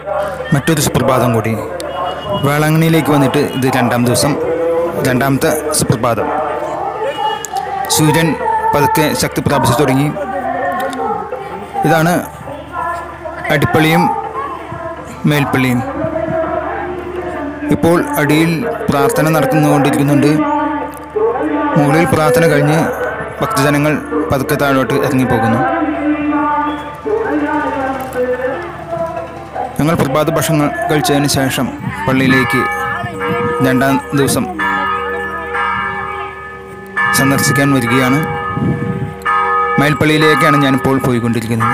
മറ്റൊരു സുപ്രഭാതം കൂടി. വേളാങ്കണ്ണിയിലേക്ക് വന്നിട്ട് ഇത് രണ്ടാമത്തെ സുപ്രഭാതം. സൂര്യൻ പതുക്കെ ശക്തി പ്രാപിച്ചു തുടങ്ങി. ഇതാണ് അടിപ്പള്ളിയും മേൽപ്പള്ളിയും. ഇപ്പോൾ അടിയിൽ പ്രാർത്ഥന നടന്നുകൊണ്ടിരിക്കുന്നുണ്ട്. മുകളിൽ പ്രാർത്ഥന കഴിഞ്ഞ് ഭക്തജനങ്ങൾ പതുക്കെ താഴോട്ട് ഇറങ്ങിപ്പോകുന്നു. ഞങ്ങൾ പ്രഭാത ഭക്ഷണം കഴിച്ചതിന് ശേഷം പള്ളിയിലേക്ക് രണ്ടാം ദിവസം സന്ദർശിക്കാൻ വരികയാണ്. മേൽപ്പള്ളിയിലേക്കാണ് ഞാനിപ്പോൾ പോയിക്കൊണ്ടിരിക്കുന്നത്.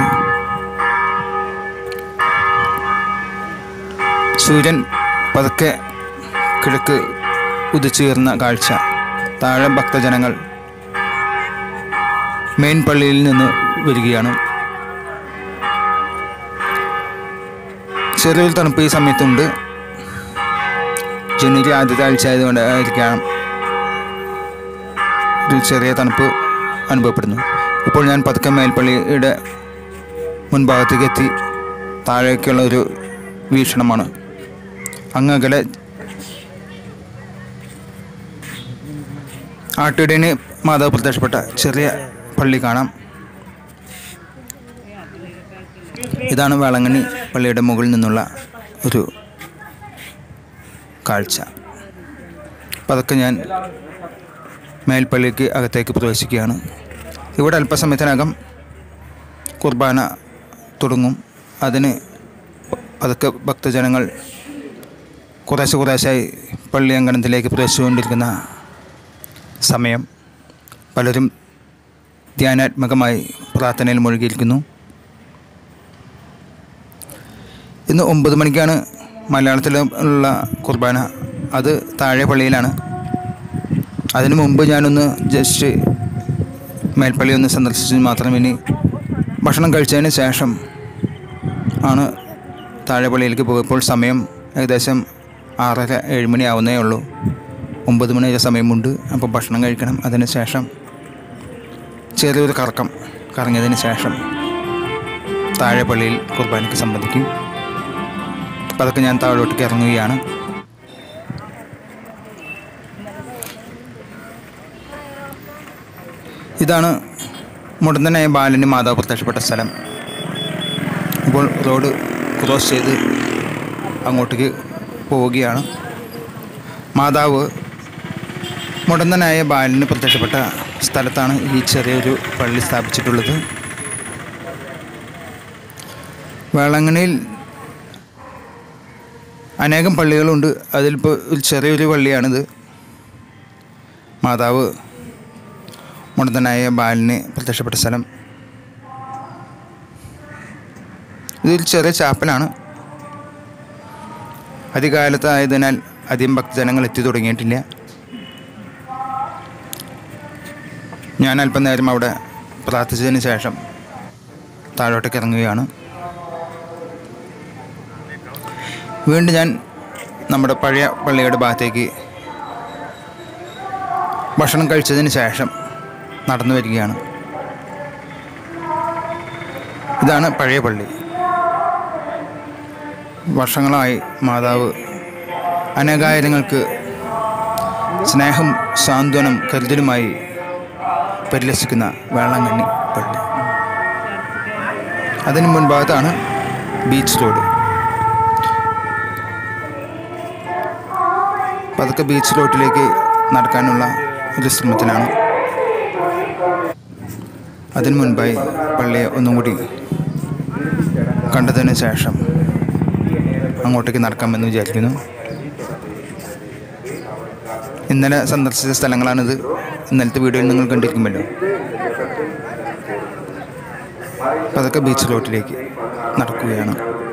സൂര്യൻ പതുക്കെ കിഴക്ക് ഉദിച്ചുയർന്ന കാഴ്ച. താഴെ ഭക്തജനങ്ങൾ മെയിൻ പള്ളിയിൽ നിന്ന് വരികയാണ്. ചെറിയൊരു തണുപ്പ് ഈ സമയത്തുണ്ട്. ജനുവരി ആദ്യത്തെ ആഴ്ച ആയതുകൊണ്ടായിരിക്കാം ഒരു ചെറിയ തണുപ്പ് അനുഭവപ്പെടുന്നു. ഇപ്പോൾ ഞാൻ പതുക്കെ മേൽപ്പള്ളിയുടെ മുൻഭാഗത്തേക്ക് എത്തി. താഴേക്കുള്ള ഒരു വീക്ഷണമാണ്. അങ്ങകലെ ആട്ടിടയന് മാതാവ് പ്രത്യക്ഷപ്പെട്ട ചെറിയ പള്ളി കാണാം. ഇതാണ് വേളാങ്കണ്ണി പള്ളിയുടെ മുകളിൽ നിന്നുള്ള ഒരു കാഴ്ച. പതുക്കെ ഞാൻ മേൽപ്പള്ളിക്ക് അകത്തേക്ക് പ്രവേശിക്കുകയാണ്. ഇവിടെ അല്പസമയത്തിനകം കുർബാന തുടങ്ങും. അതിന് പതുക്കെ ഭക്തജനങ്ങൾ കുറേശ്ശായി പള്ളി അങ്കണത്തിലേക്ക് പ്രവേശിച്ചുകൊണ്ടിരിക്കുന്ന സമയം. പലരും ധ്യാനാത്മകമായി പ്രാർത്ഥനയിൽ മുഴുകിയിരിക്കുന്നു. ഇന്ന് 9 മണിക്കാണ് മലയാളത്തിലുള്ള കുർബാന. അത് താഴെ പള്ളിയിലാണ്. അതിനു മുമ്പ് ഞാനൊന്ന് ജസ്റ്റ് മേൽപ്പള്ളി ഒന്ന് സന്ദർശിച്ച് മാത്രം. ഇനി ഭക്ഷണം കഴിച്ചതിന് ശേഷം ആണ് താഴെ പള്ളിയിലേക്ക് പോകുക. ഇപ്പോൾ സമയം ഏകദേശം 6:30-7 മണി ആവുന്നേ ഉള്ളൂ. 9 മണി വരെ സമയമുണ്ട്. അപ്പോൾ ഭക്ഷണം കഴിക്കണം. അതിന് ശേഷം ചെറിയൊരു കറങ്ങിയതിന് ശേഷം താഴെ പള്ളിയിൽ കുർബാനയ്ക്ക് സംബന്ധിക്കും. പതുക്കെ ഞാൻ താഴോട്ടേക്ക് ഇറങ്ങുകയാണ്. ഇതാണ് മുടന്തനായ ബാലന് മാതാവ് പ്രത്യക്ഷപ്പെട്ട സ്ഥലം. ഇപ്പോൾ റോഡ് ക്രോസ് ചെയ്ത് അങ്ങോട്ടേക്ക് പോവുകയാണ്. മാതാവ് മുടന്തനായ ബാലന് പ്രത്യക്ഷപ്പെട്ട സ്ഥലത്താണ് ഈ ചെറിയൊരു പള്ളി സ്ഥാപിച്ചിട്ടുള്ളത്. വേളാങ്കണ്ണിയിൽ അനേകം പള്ളികളുണ്ട്. അതിലിപ്പോൾ ഒരു ചെറിയൊരു പള്ളിയാണിത്. മാതാവ് മുടന്തനായ ബാലന് പ്രത്യക്ഷപ്പെട്ട സ്ഥലം. ഇതൊരു ചെറിയ ചാപ്പലാണ്. അധികാലത്തായതിനാൽ അധികം ഭക്തജനങ്ങൾ എത്തി തുടങ്ങിയിട്ടില്ല. ഞാൻ അല്പനേരം അവിടെ പ്രാർത്ഥിച്ചതിന് ശേഷം താഴോട്ടേക്ക് ഇറങ്ങുകയാണ്. വീണ്ടും ഞാൻ നമ്മുടെ പഴയ പള്ളിയുടെ ഭാഗത്തേക്ക് ഭക്ഷണം കഴിച്ചതിന് ശേഷം നടന്നു വരികയാണ്. ഇതാണ് പഴയ പള്ളി. വർഷങ്ങളായി മാതാവ് അനേകായിരങ്ങൾക്ക് സ്നേഹം, സാന്ത്വനം, കരുതലുമായി പരിലസിക്കുന്ന വേളാങ്കണ്ണി പള്ളി. അതിന് മുൻഭാഗത്താണ് ബീച്ച് റോഡ്. പതുക്കെ ബീച്ച് റോഡിലേക്ക് നടക്കാനുള്ള ഒരു ശ്രമത്തിലാണ്. അതിനു മുൻപായി പള്ളിയെ ഒന്നും കൂടി കണ്ടതിന് ശേഷം അങ്ങോട്ടേക്ക് നടക്കാമെന്ന് വിചാരിക്കുന്നു. ഇന്നലെ സന്ദർശിച്ച സ്ഥലങ്ങളാണിത്. ഇന്നലത്തെ വീഡിയോയിൽ നിങ്ങൾ കണ്ടിരിക്കുമല്ലോ. പതുക്കെ ബീച്ച് റോഡിലേക്ക് നടക്കുകയാണ്.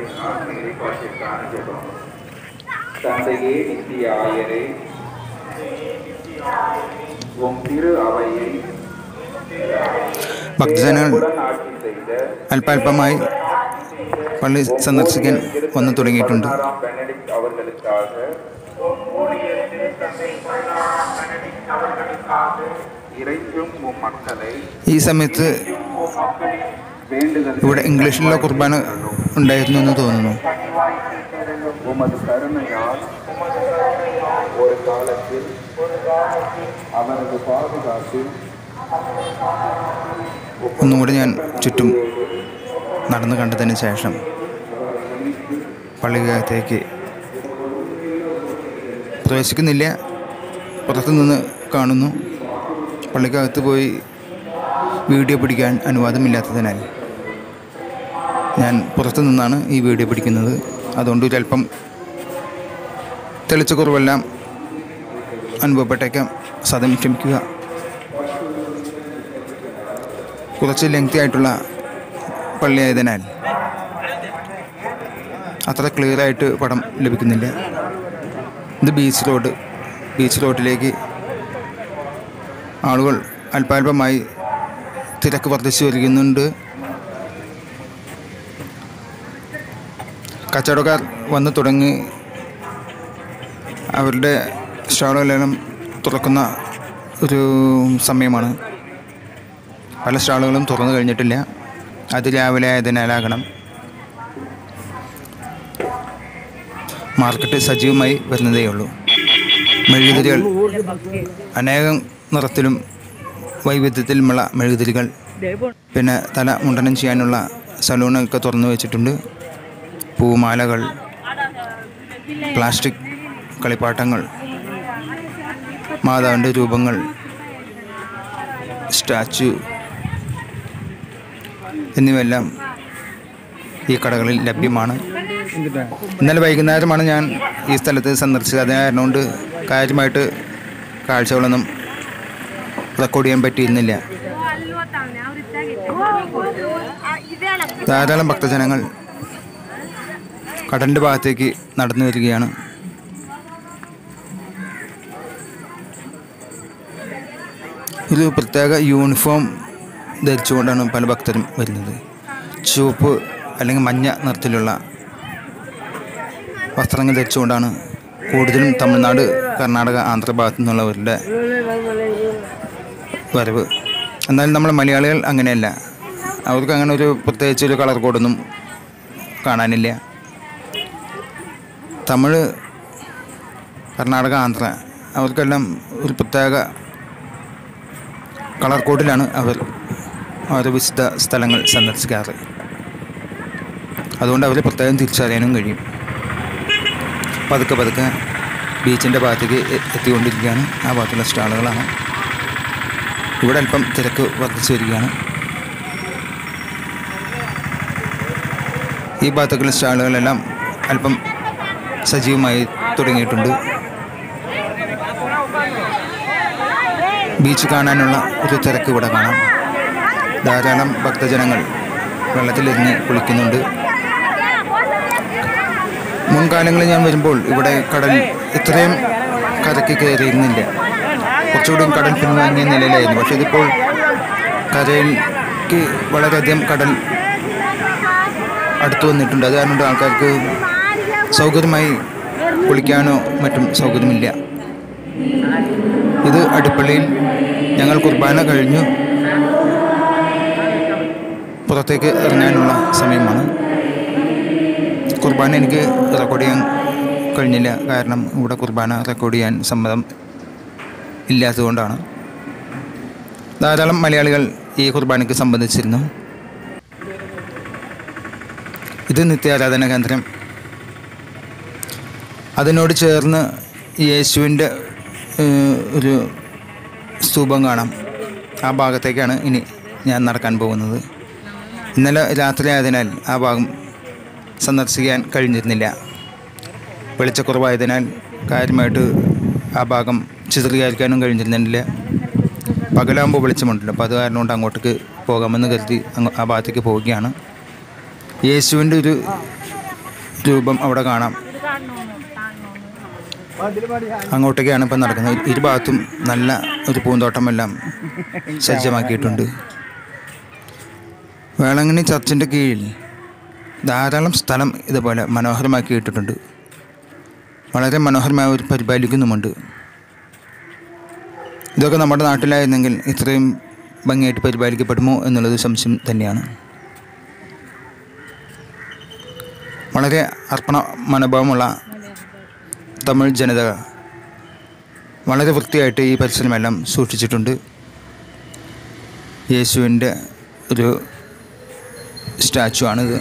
ഭക്തജനങ്ങൾ അല്പാൽപമായി പള്ളി സന്ദർശിക്കാൻ വന്നു തുടങ്ങിയിട്ടുണ്ട്. ഈ സമയത്ത് ഇവിടെ ഇംഗ്ലീഷിലുള്ള കുർബാന ഉണ്ടായിരുന്നു എന്ന് തോന്നുന്നു. ഒന്നുകൂടി ഞാൻ ചുറ്റും നടന്നു കണ്ടതിന് ശേഷം പള്ളിക്കകത്തേക്ക് പ്രവേശിക്കുന്നില്ല, പുറത്തുനിന്ന് കാണുന്നു. പള്ളിക്കകത്ത് പോയി വീഡിയോ പിടിക്കാൻ അനുവാദമില്ലാത്തതിനാൽ ഞാൻ പുറത്തു നിന്നാണ് ഈ വീഡിയോ പിടിക്കുന്നത്. അതുകൊണ്ട് ഒരല്പം തെളിച്ച കുറവെല്ലാം അനുഭവപ്പെട്ടേക്കാം, സദയം ക്ഷമിക്കുക. കുറച്ച് ലെങ്തി ആയിട്ടുള്ള പള്ളിയായതിനാൽ അത്ര ക്ലിയറായിട്ട് പടം ലഭിക്കുന്നില്ല. ഇത് ബീച്ച് റോഡിലേക്ക് ആളുകൾ അല്പാൽപമായി തിരക്ക് വർദ്ധിച്ചു വരികയുന്നുണ്ട്. കച്ചവടക്കാർ വന്ന് തുടങ്ങി അവരുടെ സ്റ്റാളുകളെല്ലാം തുറക്കുന്ന ഒരു സമയമാണ്. പല സ്റ്റാളുകളും തുറന്നു കഴിഞ്ഞിട്ടില്ല. അത് രാവിലെ ആയതിനാലാകണം മാർക്കറ്റ് സജീവമായി വരുന്നതേയുള്ളൂ. മെഴുകുതിരികൾ അനേകം നിറത്തിലും വൈവിധ്യത്തിലുമുള്ള മെഴുകുതിരികൾ, പിന്നെ തല മുണ്ടനം ചെയ്യാനുള്ള സലൂണൊക്കെ തുറന്നു വെച്ചിട്ടുണ്ട്. പൂമാലകൾ, പ്ലാസ്റ്റിക് കളിപ്പാട്ടങ്ങൾ, മാതാവിൻ്റെ രൂപങ്ങൾ, സ്റ്റാച്ചു എന്നിവയെല്ലാം ഈ കടകളിൽ ലഭ്യമാണ്. ഇന്നലെ വൈകുന്നേരമാണ് ഞാൻ ഈ സ്ഥലത്ത് സന്ദർശിച്ചത്. അതുകൊണ്ട് കാര്യമായിട്ട് കാഴ്ചകളൊന്നും റെക്കോർഡ് ചെയ്യാൻ പറ്റിയിരുന്നില്ല. ധാരാളം ഭക്തജനങ്ങൾ കടലിൻ്റെ ഭാഗത്തേക്ക് നടന്നു വരികയാണ്. ഒരു പ്രത്യേക യൂണിഫോം ധരിച്ചുകൊണ്ടാണ് പല ഭക്തരും വരുന്നത്. ചുവപ്പ് അല്ലെങ്കിൽ മഞ്ഞ നിറത്തിലുള്ള വസ്ത്രങ്ങൾ ധരിച്ചുകൊണ്ടാണ് കൂടുതലും തമിഴ്നാട്, കർണാടക, ആന്ധ്ര ഭാഗത്തു നിന്നുള്ളവരുടെ വരവ്. എന്നാലും നമ്മൾ മലയാളികൾ അങ്ങനെയല്ല. അവർക്ക് അങ്ങനെ ഒരു പ്രത്യേകിച്ചൊരു കളർ കോഡൊന്നും കാണാനില്ല. തമിഴ്, കർണാടക, ആന്ധ്ര അവർക്കെല്ലാം ഒരു പ്രത്യേക കളർ കോഡിലാണ് അവർ ഓരോ വിശുദ്ധ സ്ഥലങ്ങൾ സന്ദർശിക്കാറ്. അതുകൊണ്ട് അവരെ പ്രത്യേകം തിരിച്ചറിയാനും കഴിയും. പതുക്കെ ബീച്ചിൻ്റെ ഭാഗത്തേക്ക് എത്തിക്കൊണ്ടിരിക്കുകയാണ്. ആ ഭാഗത്തുള്ള സ്റ്റാളുകളാണ്. ഇവിടെ അല്പം തിരക്ക് വർദ്ധിച്ചു വരികയാണ്. ഈ ഭാഗത്തേക്കുള്ള സ്റ്റാളുകളെല്ലാം അല്പം സജീവമായി തുടങ്ങിയിട്ടുണ്ട്. ബീച്ച് കാണാനുള്ള ഒരു തിരക്ക് ഇവിടെ കാണാം. ധാരാളം ഭക്തജനങ്ങൾ വെള്ളത്തിലിറങ്ങി കുളിക്കുന്നുണ്ട്. മുൻകാലങ്ങളിൽ ഞാൻ വരുമ്പോൾ ഇവിടെ കടൽ ഇത്രയും കരയ്ക്ക് കയറിയിരുന്നില്ല. കുറച്ചുകൂടി കടൽ പിൻവാങ്ങിയ നിലയിലായിരുന്നു. പക്ഷേ ഇതിപ്പോൾ കരയിലേക്ക് വളരെയധികം കടൽ അടുത്തു വന്നിട്ടുണ്ട്. അത് കാരണം ആൾക്കാർക്ക് സൗകര്യമായി കുളിക്കാനോ മറ്റും സൗകര്യമില്ല. ഇത് അടിപ്പള്ളിയിൽ ഞങ്ങൾ കുർബാന കഴിഞ്ഞു പുറത്തേക്ക് ഇറങ്ങാനുള്ള സമയമാണ്. കുർബാന എനിക്ക് റെക്കോർഡ് ചെയ്യാൻ കഴിഞ്ഞില്ല. കാരണം ഇവിടെ കുർബാന റെക്കോർഡ് ചെയ്യാൻ സമ്മതം ഇല്ലാത്തതുകൊണ്ടാണ്. ധാരാളം മലയാളികൾ ഈ കുർബാനയ്ക്ക് സംബന്ധിച്ചിരുന്നു. ഇത് നിത്യാരാധന കേന്ദ്രം. അതിനോട് ചേർന്ന് യേശുവിൻ്റെ ഒരു സ്തൂപം കാണാം. ആ ഭാഗത്തേക്കാണ് ഇനി ഞാൻ നടക്കാൻ പോകുന്നത്. ഇന്നലെ രാത്രി ആയതിനാൽ ആ ഭാഗം സന്ദർശിക്കാൻ കഴിഞ്ഞിരുന്നില്ല. വെളിച്ചക്കുറവായതിനാൽ കാര്യമായിട്ട് ആ ഭാഗം ചിത്രീകരിക്കാനും കഴിഞ്ഞിരുന്നില്ല. പകലാകുമ്പോൾ വെളിച്ചമുണ്ടല്ലോ, അപ്പോൾ അത് കാരണം കൊണ്ട് അങ്ങോട്ടേക്ക് പോകാമെന്ന് കരുതി ആ ഭാഗത്തേക്ക് പോവുകയാണ്. യേശുവിൻ്റെ ഒരു രൂപം അവിടെ കാണാം. അങ്ങോട്ടേക്കാണ് ഇപ്പം നടക്കുന്നത്. ഇരുഭാഗത്തും നല്ല ഒരു പൂന്തോട്ടമെല്ലാം സജ്ജമാക്കിയിട്ടുണ്ട്. വേളാങ്കണ്ണി ചർച്ചിൻ്റെ കീഴിൽ ധാരാളം സ്ഥലം ഇതുപോലെ മനോഹരമാക്കി ഇട്ടിട്ടുണ്ട്. വളരെ മനോഹരമായി അവർ പരിപാലിക്കുന്നുമുണ്ട്. ഇതൊക്കെ നമ്മുടെ നാട്ടിലായിരുന്നെങ്കിൽ ഇത്രയും ഭംഗിയായിട്ട് പരിപാലിക്കപ്പെടുമോ എന്നുള്ളത് സംശയം തന്നെയാണ്. വളരെ അർപ്പണ മനോഭാവമുള്ള തമിഴ് ജനത വളരെ വൃത്തിയായിട്ട് ഈ പരിസരമെല്ലാം സൂക്ഷിച്ചിട്ടുണ്ട്. യേശുവിൻ്റെ ഒരു സ്റ്റാച്ചു ആണിത്.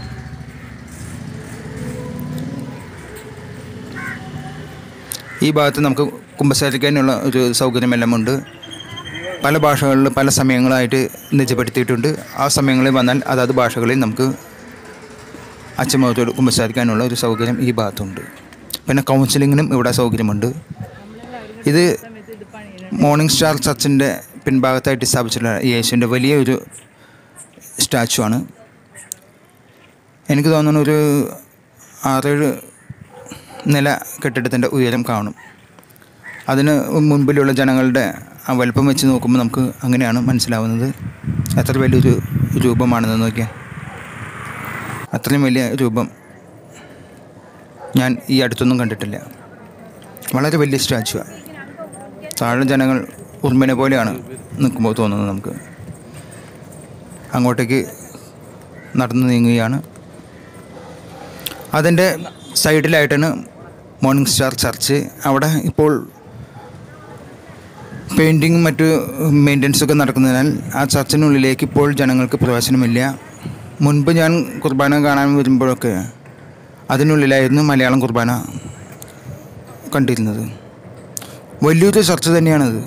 ഈ ഭാഗത്ത് നമുക്ക് കുമ്പസാരിക്കാനുള്ള ഒരു സൗകര്യമെല്ലാം ഉണ്ട്. പല ഭാഷകളിൽ പല സമയങ്ങളായിട്ട് നിജപ്പെടുത്തിയിട്ടുണ്ട്. ആ സമയങ്ങളിൽ വന്നാൽ അതാത് ഭാഷകളിൽ നമുക്ക് അച്ഛമ്മത്തോട് കുമ്പസാരിക്കാനുള്ള ഒരു സൗകര്യം ഈ ഭാഗത്തുണ്ട്. പിന്നെ കൗൺസിലിങ്ങിനും ഇവിടെ സൗകര്യമുണ്ട്. ഇത് മോർണിംഗ് സ്റ്റാർ ചർച്ചിൻ്റെ പിൻഭാഗത്തായിട്ട് സ്ഥാപിച്ചിട്ടുള്ള യേശുവിൻ്റെ വലിയ ഒരു സ്റ്റാച്ചു ആണ്. എനിക്ക് തോന്നുന്നു ഒരു 6-7 നില കെട്ടിടത്തിൻ്റെ ഉയരം കാണും. അതിന് മുൻപിലുള്ള ജനങ്ങളുടെ ആ വലുപ്പം വെച്ച് നോക്കുമ്പോൾ നമുക്ക് അങ്ങനെയാണ് മനസ്സിലാവുന്നത്. എത്ര വലിയൊരു രൂപമാണെന്ന് നോക്കിയാൽ. അത്രയും വലിയ രൂപം ഞാൻ ഈ അടുത്തൊന്നും കണ്ടിട്ടില്ല. വളരെ വലിയ സ്റ്റാച്ചുവാണ്. താഴെ ജനങ്ങൾ ഉറുമ്പിനെ പോലെയാണ് നിൽക്കുമ്പോൾ തോന്നുന്നത്. നമുക്ക് അങ്ങോട്ടേക്ക് നടന്നു നീങ്ങുകയാണ്. അതിൻ്റെ സൈഡിലായിട്ടാണ് മോർണിംഗ് സ്റ്റാർ ചർച്ച്. അവിടെ ഇപ്പോൾ പെയിൻറ്റിങ്ങും മറ്റു മെയിൻ്റനൻസൊക്കെ നടക്കുന്നതിനാൽ ആ ചർച്ചിനുള്ളിലേക്ക് ഇപ്പോൾ ജനങ്ങൾക്ക് പ്രവേശനമില്ല. മുൻപ് ഞാൻ കുർബാന കാണാൻ വരുമ്പോഴൊക്കെ അതിനുള്ളിലായിരുന്നു മലയാളം കുർബാന കണ്ടിരുന്നത്. വലിയൊരു ചർച്ച് തന്നെയാണത്.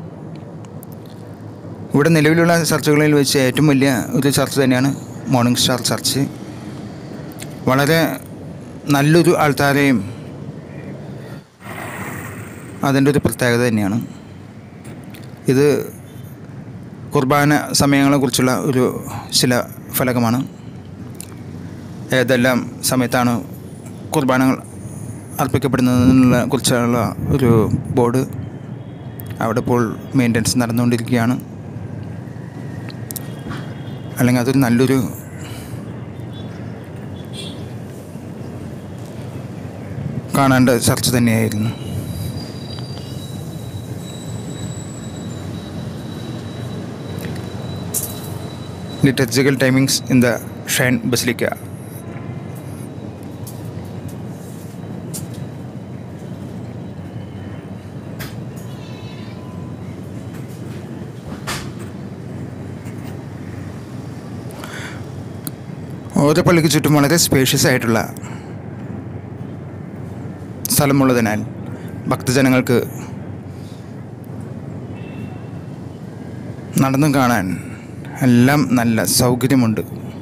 ഇവിടെ നിലവിലുള്ള ചർച്ചുകളിൽ വെച്ച് ഏറ്റവും വലിയ ഒരു ചർച്ച് തന്നെയാണ് മോർണിംഗ് സ്റ്റാർ ചർച്ച്. വളരെ നല്ലൊരു ആൾത്താരെയും അതിൻ്റെ ഒരു പ്രത്യേകത തന്നെയാണ്. ഇത് കുർബാന സമയങ്ങളെക്കുറിച്ചുള്ള ഒരു ശിലാഫലകമാണ്. ഏതെല്ലാം സമയത്താണ് കുർബാനകൾ അർപ്പിക്കപ്പെടുന്നതിനെ കുറിച്ചുള്ള ഒരു ബോർഡ്. അവിടെ ഇപ്പോൾ മെയിൻ്റനൻസ് നടന്നുകൊണ്ടിരിക്കുകയാണ്. അല്ലെങ്കിൽ അതൊരു നല്ലൊരു കാണേണ്ട ചർച്ച തന്നെയായിരുന്നു. Liturgical timings in the Shrine Basilica. ഓരോ പള്ളിക്ക് ചുറ്റും വളരെ സ്പേഷ്യസ് ആയിട്ടുള്ള സ്ഥലമുള്ളതിനാൽ ഭക്തജനങ്ങൾക്ക് നടന്നു കാണാൻ എല്ലാം നല്ല സൗകര്യമുണ്ട്.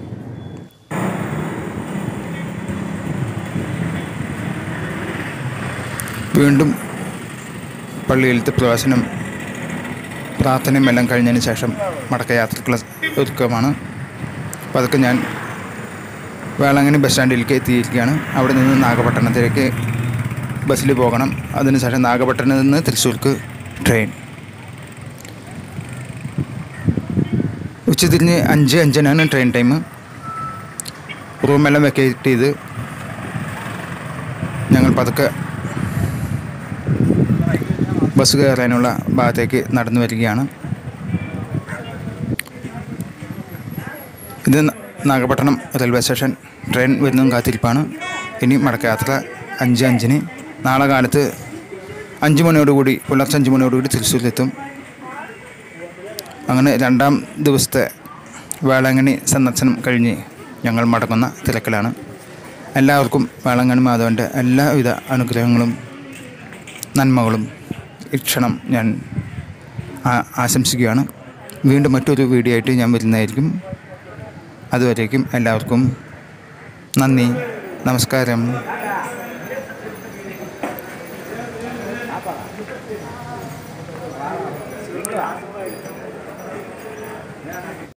വീണ്ടും പള്ളിയിലത്തെ പ്രവേശനം പ്രാർത്ഥനയും എല്ലാം കഴിഞ്ഞതിന് ശേഷം മടക്കയാത്രക്കുള്ള ഒരുക്കമാണ്. അപ്പോൾ അതൊക്കെ ഞാൻ വേളാങ്കണ്ണി ബസ് സ്റ്റാൻഡിലേക്ക് എത്തിയിരിക്കുകയാണ്. അവിടെ നിന്ന് നാഗപട്ടണത്തിലേക്ക് ബസ്സിൽ പോകണം. അതിനുശേഷം നാഗപട്ടണത്തിൽ നിന്ന് തൃശ്ശൂർക്ക് ട്രെയിൻ. ഉച്ചതിരിഞ്ഞ് 5:05 ട്രെയിൻ ടൈം. റൂമെല്ലാം വെക്കേറ്റ് ചെയ്ത് ഞങ്ങൾ പതുക്കെ ബസ് കയറാനുള്ള ഭാഗത്തേക്ക് നടന്നു വരികയാണ്. ഇത് നാഗപട്ടണം റെയിൽവേ സ്റ്റേഷൻ. ട്രെയിൻ വരുന്നതും കാത്തിരിപ്പാണ്. ഇനി മടക്കയാത്ര 5:05. നാളെ കാലത്ത് 5 മണിയോടുകൂടി, പുലർച്ചെ 5 മണിയോടുകൂടി തൃശ്ശൂരിലെത്തും. അങ്ങനെ 2ാം ദിവസത്തെ വേളാങ്കണ്ണി സന്ദർശനം കഴിഞ്ഞ് ഞങ്ങൾ മടങ്ങുന്ന തിരക്കിലാണ്. എല്ലാവർക്കും വേളാങ്കണ്ണി മാധവൻ്റെ എല്ലാവിധ അനുഗ്രഹങ്ങളും നന്മകളും ഇക്ഷണം ഞാൻ ആശംസിക്കുകയാണ്. വീണ്ടും മറ്റൊരു വീഡിയോ ആയിട്ട് ഞാൻ വരുന്നതായിരിക്കും. അതുവരേക്കും എല്ലാവർക്കും നന്ദി, നമസ്കാരം.